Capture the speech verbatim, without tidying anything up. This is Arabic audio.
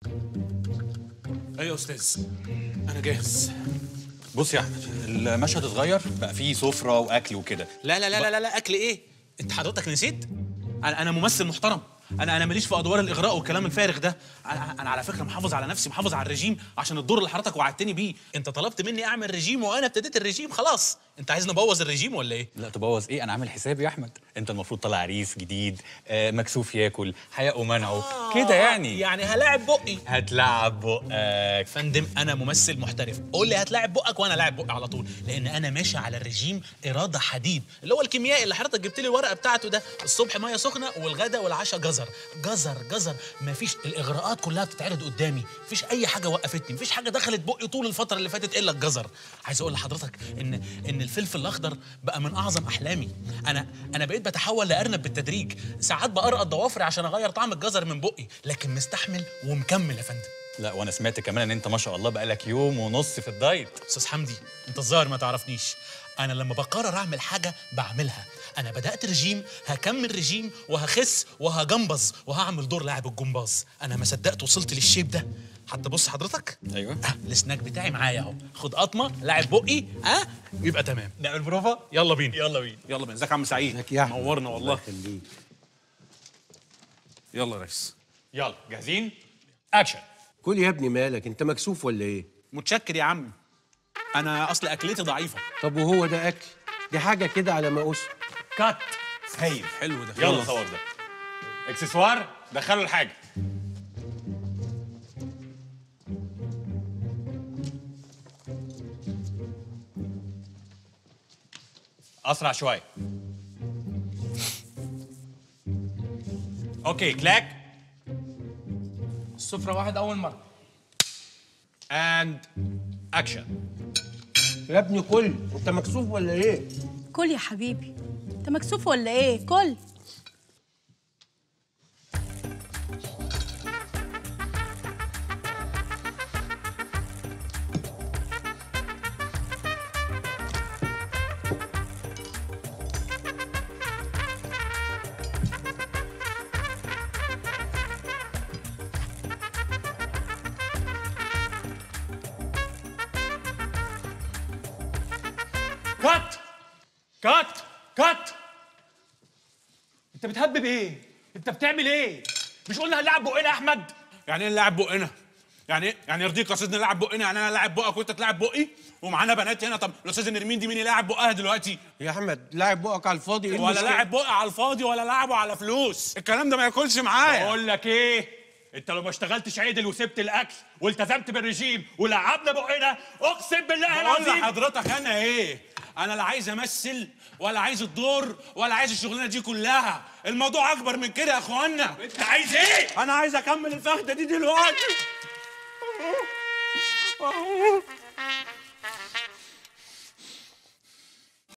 ايوه يا استاذ، انا جاهز. بص يا احمد، المشهد اتغير، بقى فيه سفره واكل وكده. لا لا لا لا لا, لا اكل ايه؟ انت حضرتك نسيت؟ انا انا ممثل محترم. انا انا ماليش في ادوار الاغراء والكلام الفارغ ده. انا انا على فكره محافظ على نفسي، محافظ على الرجيم عشان الدور اللي حضرتك وعدتني بيه. انت طلبت مني اعمل رجيم وانا ابتديت الرجيم خلاص. انت عايزني ابوظ الرجيم ولا ايه؟ لا تبوظ ايه، انا عامل حسابي يا احمد. انت المفروض طالع عريس جديد، آه مكسوف ياكل، حياء ومنعه آه كده يعني. يعني هلاعب بقي. هتلعب بقك فندم، انا ممثل محترف. قول لي هتلاعب بقك وانا لاعب بقي على طول، لان انا ماشي على الرجيم اراده حديد، اللي هو الكيميائي اللي حضرتك جبت لي الورقه بتاعته ده. الصبح ميه سخنه والغدا والعشاء جزر جزر جزر. مفيش، الاغراءات كلها بتتعرض قدامي، مفيش اي حاجه وقفتني، مفيش حاجه دخلت بقي طول الفتره اللي فاتت الا الجزر. عايز اقول لحضرتك ان ان الفلفل الاخضر بقى من اعظم احلامي. انا انا بقيت بتحول لارنب بالتدريج. ساعات بقرقط ضوافري عشان اغير طعم الجزر من بقي، لكن مستحمل ومكمل يا فندم. لا وانا سمعت كمان ان انت ما شاء الله بقالك يوم ونص في الدايت. استاذ حمدي، انت الظاهر ما تعرفنيش. انا لما بقرر اعمل حاجه بعملها. انا بدات رجيم، هكمل رجيم، وهخس وهجمبز وهعمل دور لاعب الجمباز. انا ما صدقت وصلت للشيب ده. حتى بص حضرتك، ايوه آه السناك بتاعي معايا اهو. خد قطمه لاعب بقي، ها آه يبقى تمام. نعمل بروفا. يلا بينا يلا بينا يلا بينا. ازيك يا عم سعيد؟ ازيك يا احمد؟ نورنا والله. خليك. يلا يا ريس. يلا جاهزين؟ اكشن. كل يا ابني، مالك انت مكسوف ولا ايه؟ متشكر يا عم، انا اصل اكلتي ضعيفه. طب وهو ده اكل؟ دي حاجه كده على ما أقول. كات. هايل. حلو ده. يلا صور ده. اكسسوار دخلوا الحاجه. اسرع شويه. اوكي كلاك. السفرة واحد أول مرة. اند اكشن. يا ابني كل، انت مكسوف ولا ايه؟ كل يا حبيبي، انت مكسوف ولا ايه؟ كل. كات كات كات. انت بتهبب ايه؟ انت بتعمل ايه؟ مش قلنا هنلعب بقنا يا احمد؟ يعني ايه نلعب بقنا؟ يعني ايه؟ يعني يرضيك يا استاذ نلعب بقنا؟ يعني انا لاعب بقك وانت تلعب بقي ومعانا بنات هنا. طب الاستاذه نرمين دي مين يلاعب بقها دلوقتي؟ يا احمد لاعب بقك على الفاضي. ايه ولا المشكلة؟ لاعب بقى على الفاضي ولا لعبه على فلوس. الكلام ده ما ياكلش معايا. بقول لك ايه؟ انت لو ما اشتغلتش عدل وسبت الاكل والتزمت بالرجيم ولعبنا بقنا، اقسم بالله بقول العظيم. لحضرتك انا ايه؟ انا لا عايز امثل ولا عايز الدور ولا عايز الشغلانه دي كلها. الموضوع اكبر من كده يا اخوانا. انت عايز ايه؟ انا عايز اكمل الفخده دي دلوقتي.